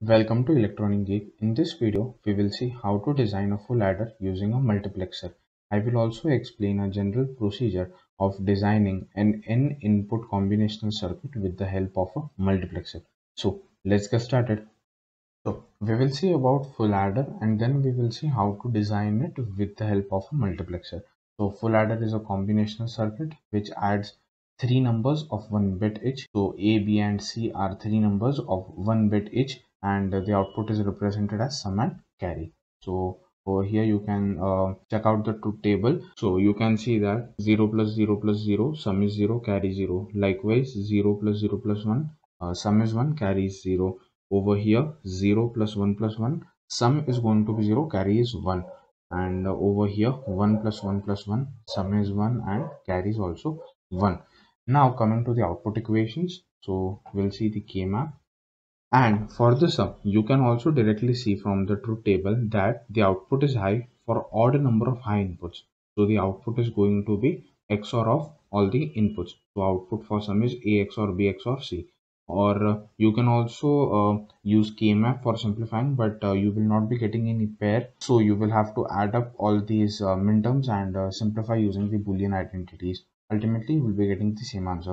Welcome to Electronic Geek. In this video, we will see how to design a full adder using a multiplexer. I will also explain a general procedure of designing an n-input combinational circuit with the help of a multiplexer. So let's get started. So we will see about full adder and then we will see how to design it with the help of a multiplexer. So full adder is a combinational circuit which adds three numbers of 1 bit each. So A, B and C are three numbers of 1 bit each and the output is represented as sum and carry. So over here you can check out the truth table. So you can see that 0 plus 0 plus 0, sum is 0, carry 0. Likewise 0 plus 0 plus 1, sum is 1, carry is 0. Over here 0 plus 1 plus 1, sum is going to be 0, carry is 1. And over here 1 plus 1 plus 1, sum is 1 and carry is also 1. Now coming to the output equations, so we'll see the K map. And for the sum, you can also directly see from the truth table that the output is high for odd number of high inputs. So the output is going to be XOR of all the inputs. So output for sum is A XOR B XOR C. Or you can also use K-map for simplifying, but you will not be getting any pair. So you will have to add up all these minterms and simplify using the Boolean identities. Ultimately, you will be getting the same answer.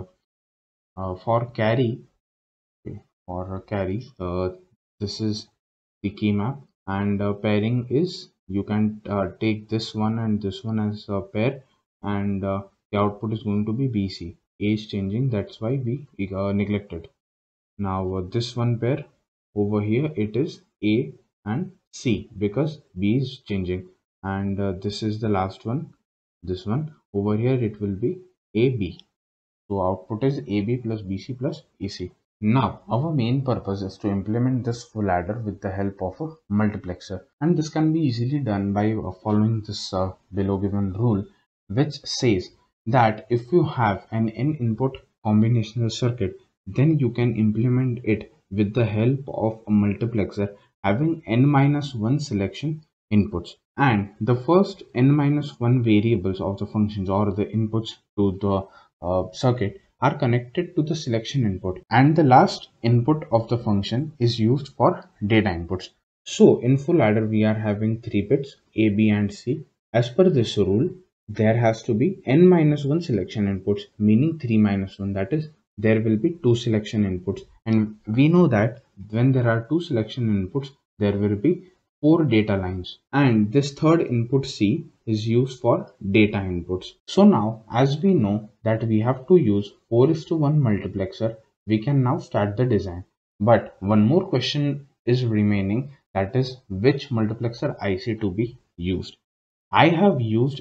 For carry, okay, for carry, this is the key map, and pairing is you can take this one and this one as a pair, and the output is going to be BC. A is changing, that's why we neglected. Now this one pair over here, it is A and C because B is changing, and this is the last one. This one over here, it will be AB. So output is AB plus BC plus EC. Now our main purpose is to implement this full adder with the help of a multiplexer, and this can be easily done by following this below given rule, which says that if you have an n input combinational circuit, then you can implement it with the help of a multiplexer having n-1 selection inputs, and the first n-1 variables of the functions or the inputs to the circuit are connected to the selection input, and the last input of the function is used for data inputs. So in full adder we are having 3 bits A, B and C. As per this rule, there has to be n-1 selection inputs, meaning 3 minus 1, that is there will be 2 selection inputs, and we know that when there are 2 selection inputs there will be 4 data lines, and this third input C is used for data inputs. So now as we know that we have to use 4:1 multiplexer, we can now start the design. But one more question is remaining, that is which multiplexer IC to be used. I have used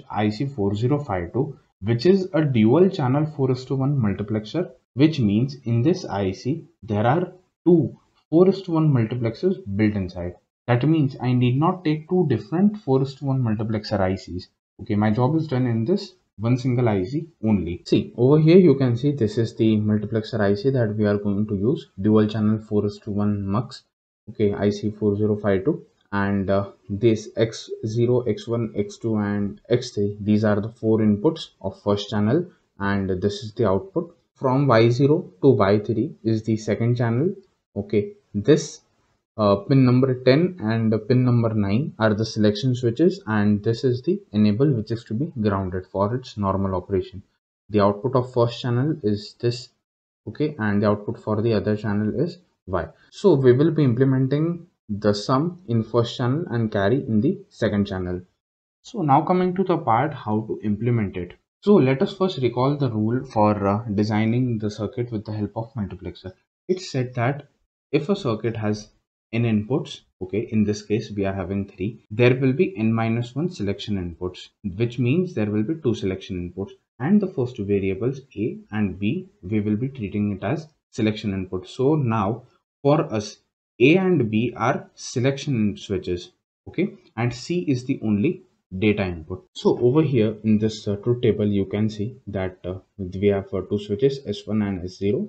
IC4052, which is a dual channel 4:1 multiplexer, which means in this IC there are two 4:1 multiplexers built inside. That means I need not take two different 4:1 multiplexer ICs. Okay, my job is done in this one single IC only. See, over here you can see this is the multiplexer IC that we are going to use, dual channel 4:1 mux. Okay, IC4052, and this x0, x1, x2 and x3, these are the four inputs of first channel, and this is the output. From y0 to y3 is the second channel. Okay, this pin number 10 and pin number 9 are the selection switches, and this is the enable, which is to be grounded for its normal operation. The output of first channel is this. Okay, and the output for the other channel is y. So we will be implementing the sum in first channel and carry in the second channel. So now coming to the part how to implement it. So let us first recall the rule for designing the circuit with the help of multiplexer. It said that if a circuit has n inputs, okay, in this case we are having 3, there will be n-1 selection inputs, which means there will be 2 selection inputs, and the first two variables A and B, we will be treating it as selection input. So now for us, A and B are selection switches, okay, and C is the only data input. So over here in this truth table you can see that we have two switches, S1 and S0.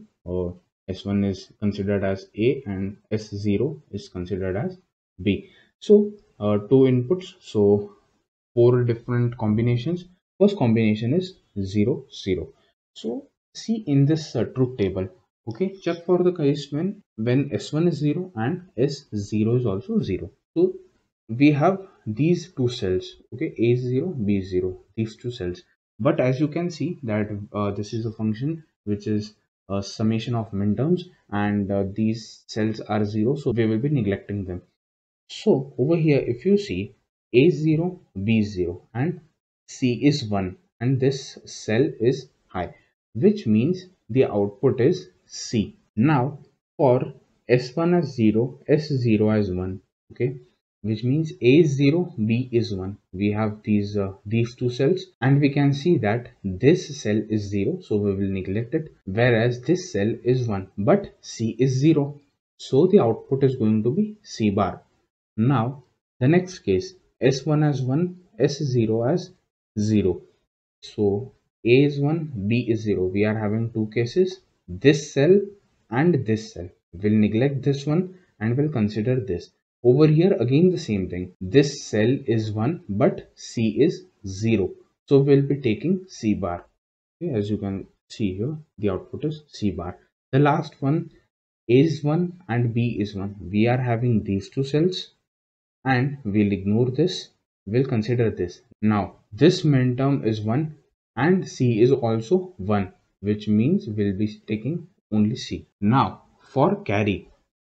S1 is considered as A and S0 is considered as B. So two inputs, so four different combinations. First combination is 0 0. So see in this truth table, Okay, check for the case when S1 is 0 and S0 is also 0. So we have these two cells, okay, A is 0, B is 0, these two cells. But as you can see that this is a function which is a summation of minterms, and these cells are 0, so we will be neglecting them. So over here, if you see A is 0, B is 0, and C is 1, and this cell is high, which means the output is C. Now for S1 as 0, S0 as 1, okay, which means A is 0, B is 1. We have these two cells, and we can see that this cell is 0, so we will neglect it, whereas this cell is 1, but C is 0. So the output is going to be C bar. Now, the next case, S1 as 1, S0 as 0. So, A is 1, B is 0. We are having two cases, this cell and this cell. We'll neglect this one and we'll consider this. Over here, again the same thing. This cell is 1, but C is 0. So, we'll be taking C bar. Okay, as you can see here, the output is C bar. The last one, A is 1 and B is 1. We are having these two cells, and we'll ignore this, we'll consider this. Now this minterm is 1 and C is also 1, which means we'll be taking only C. Now for carry,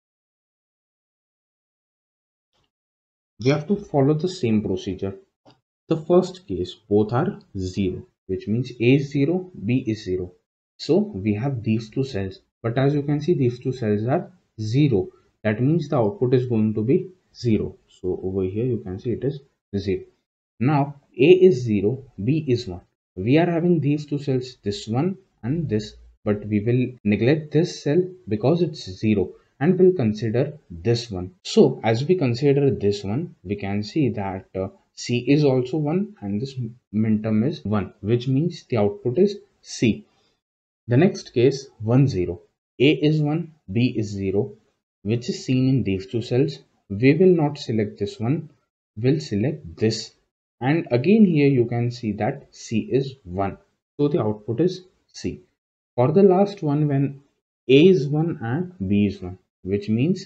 we have to follow the same procedure. The first case, both are 0, which means A is 0, B is 0. So we have these two cells, but as you can see, these two cells are 0. That means the output is going to be 0. So over here you can see it is 0. Now A is 0, B is 1. We are having these two cells, this one and this, but we will neglect this cell because it's 0, and we'll consider this one. So as we consider this one, we can see that C is also 1 and this minterm is 1, which means the output is C. The next case, 1 0. A is 1, B is 0, which is seen in these two cells. We will not select this one, we'll select this. And again here you can see that C is 1. So the output is C. For the last one, when A is 1 and B is 1, which means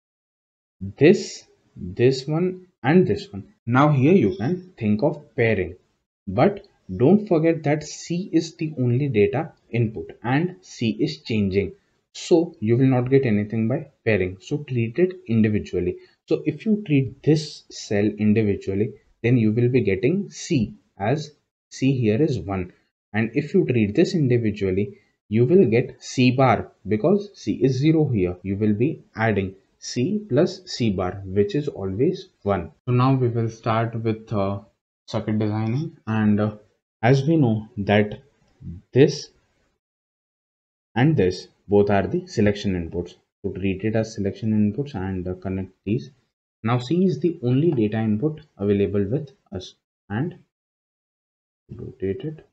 this one and this one. Now here you can think of pairing, but don't forget that C is the only data input and C is changing, so you will not get anything by pairing. So treat it individually. So if you treat this cell individually, then you will be getting C, as C here is 1, and if you treat this individually, you will get C bar because C is 0 here. You will be adding C plus C bar, which is always 1. So now we will start with circuit designing, and as we know that this and this both are the selection inputs. So treat it as selection inputs and connect these. Now C is the only data input available with us, and rotate it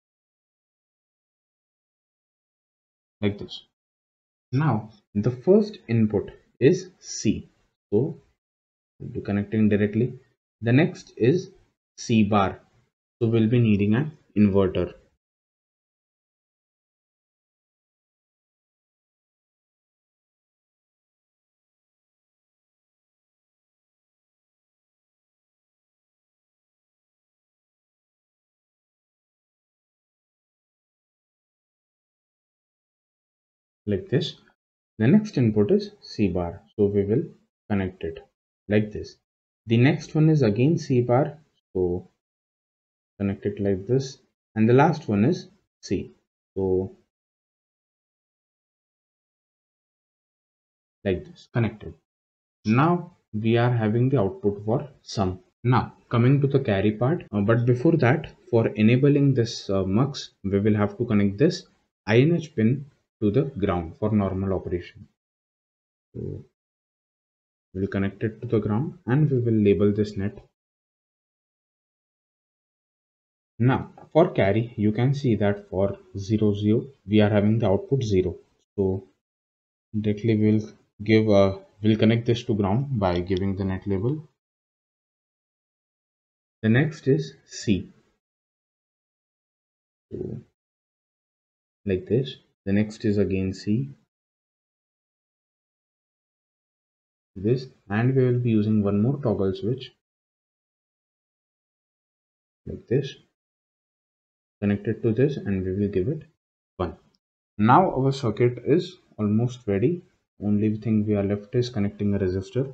like this. Now the first input is C, so we'll be connecting directly. The next is C bar, so we'll be needing an inverter. Like this. The next input is C bar, so we will connect it like this. The next one is again C bar, so connect it like this, and the last one is C, so like this, connected. Now we are having the output for sum. Now coming to the carry part, but before that, for enabling this mux, we will have to connect this INH pin to the ground for normal operation. So we'll connect it to the ground and we will label this net. Now for carry, you can see that for 0 0 we are having the output 0. So directly we'll connect this to ground by giving the net label. The next is C, so like this. The next is again C, this, and we will be using one more toggle switch like this, connected to this, and we will give it 1. Now our circuit is almost ready. Only thing we are left is connecting a resistor.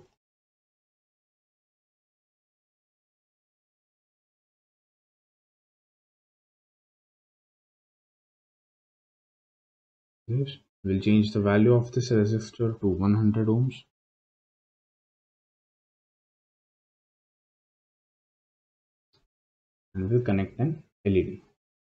This will change the value of this resistor to 100 ohms, and we'll connect an LED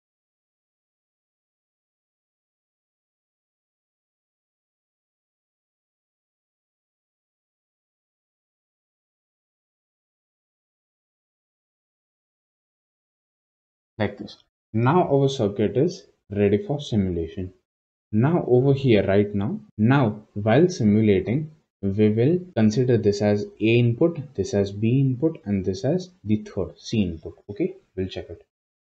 like this. Now our circuit is ready for simulation. Now over here right now while simulating, we will consider this as A input, this as B input, and this as the third C input. Okay, we'll check it.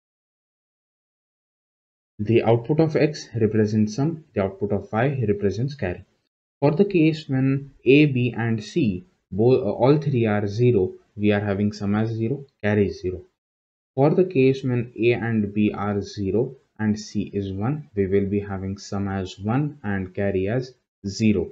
The output of X represents sum, the output of Y represents carry. For the case when A, B and C all three are 0, we are having sum as 0, carry is 0. For the case when A and B are 0 and C is 1, we will be having sum as 1 and carry as 0.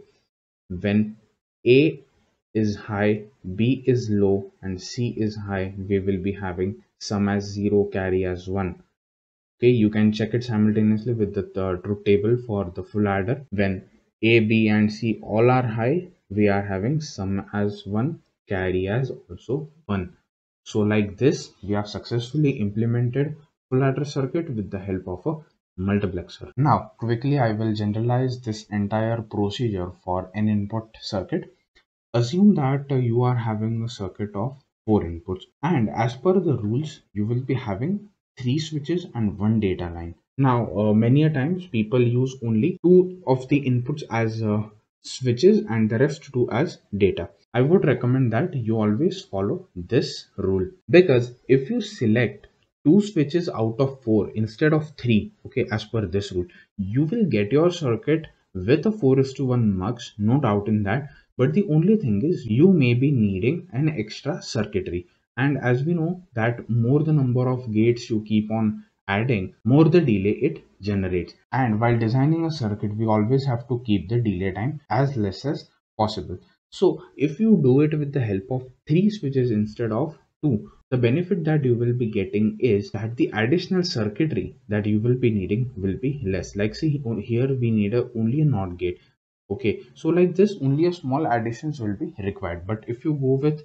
When A is high, B is low, and C is high, we will be having sum as 0, carry as 1. Okay, you can check it simultaneously with the truth table for the full adder. When A, B, and C all are high, we are having sum as 1, carry as also 1. So like this, we have successfully implemented full adder circuit with the help of a multiplexer. Now, quickly I will generalize this entire procedure for an input circuit. Assume that you are having a circuit of 4 inputs, and as per the rules, you will be having 3 switches and 1 data line. Now, many a times people use only 2 of the inputs as switches and the rest 2 as data. I would recommend that you always follow this rule, because if you select 2 switches out of 4 instead of 3, okay, as per this rule, you will get your circuit with a 4:1 mux, no doubt in that. But the only thing is you may be needing an extra circuitry, and as we know that more the number of gates you keep on adding, more the delay it generates. And while designing a circuit, we always have to keep the delay time as less as possible. So if you do it with the help of 3 switches instead of 2, the benefit that you will be getting is that the additional circuitry that you will be needing will be less. Like see here we need only a NOT gate. Okay, so like this only a small additions will be required, but if you go with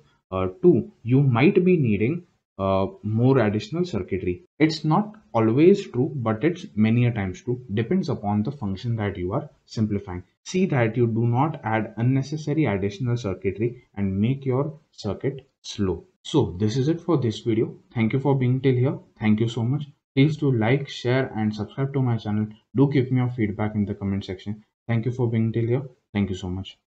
2, you might be needing more additional circuitry. It's not always true, but it's many a times true, depends upon the function that you are simplifying. See that you do not add unnecessary additional circuitry and make your circuit slow. So this is it for this video. Thank you for being till here. Thank you so much. Please do like, share and subscribe to my channel. Do give me your feedback in the comment section. Thank you for being till here. Thank you so much.